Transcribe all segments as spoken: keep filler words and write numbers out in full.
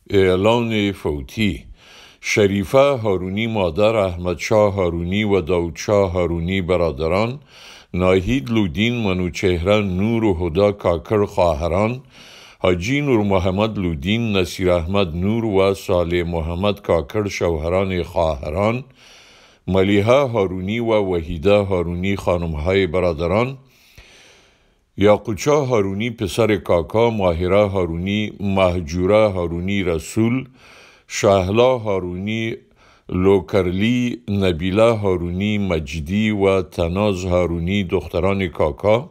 اعلان فوتی: شریفه هارونی مادر، احمدشاه هارونی و داودشاه هارونی برادران، ناهید لودین منوچهره نور و هدا کاکر خواهران، حاجی نور محمد لودین، نصیر احمد نور و صالح محمد کاکر شوهران خواهران، ملیحه هارونی و وحیده هارونی خانمهای برادران، یاقوتشاه هارونی پسر کاکا، ماهره هارونی، مهجوره هارونی رسول، شهلا هارونی لوکرلی، نبیله هارونی مجدی و تناز هارونی دختران کاکا،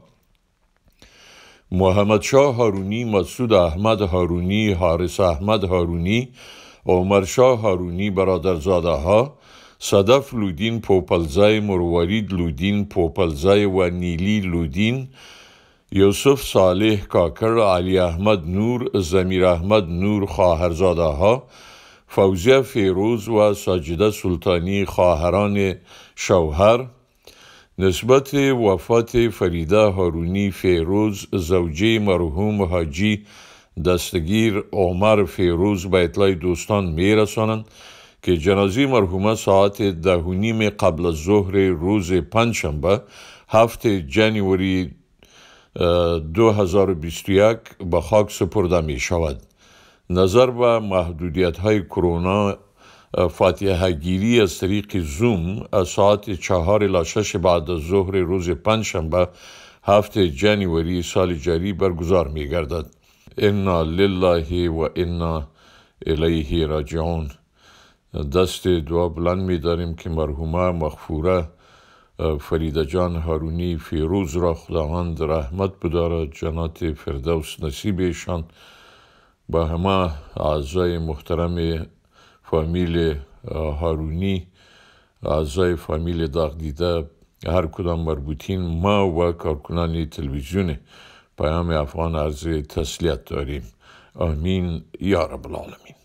محمد شاه هارونی، مسعود احمد هارونی، حارس احمد هارونی، عمر شاه هارونی برادرزاده ها، صدف لودین پوپلزای، مروارید لودین پوپلزای و نیلی لودین، یوسف صالح کاکر، علی احمد نور، زمیر احمد نور خواهرزاده ها، فوزیه فیروز و ساجده سلطانی خواهران شوهر. نسبت وفات فریده هارونی فیروز زوجه مرحوم حاجی دستگیر عمر فیروز به اطلاع دوستان می رسانند که جنازه مرحومه ساعت ده و نیم قبل از ظهر روز پنجشنبه هفت جنوری دو هزار و بیست و یک به خاک سپرده می شود. نظر به محدودیت های کرونا، فاتحه گیری از طریق زوم از ساعت چهار الی شش بعد از ظهر روز پنجشنبه هفت جنوری سال جاری برگزار می گردد. انا لله و انا الیه راجعون. دست دعا بلند می داریم که مرحومه مغفوره فریده جان هارونی فیروز را خداوند رحمت بدارد، جنات فردوس نصیبشان. با همه اعضای محترم فامیل هارونی، اعضای فامیل داغدیده، هر کدام مربوطین، ما و کارکنان تلویزیون پیام افغان عرض تسلیت داریم. آمین یا رب العالمین.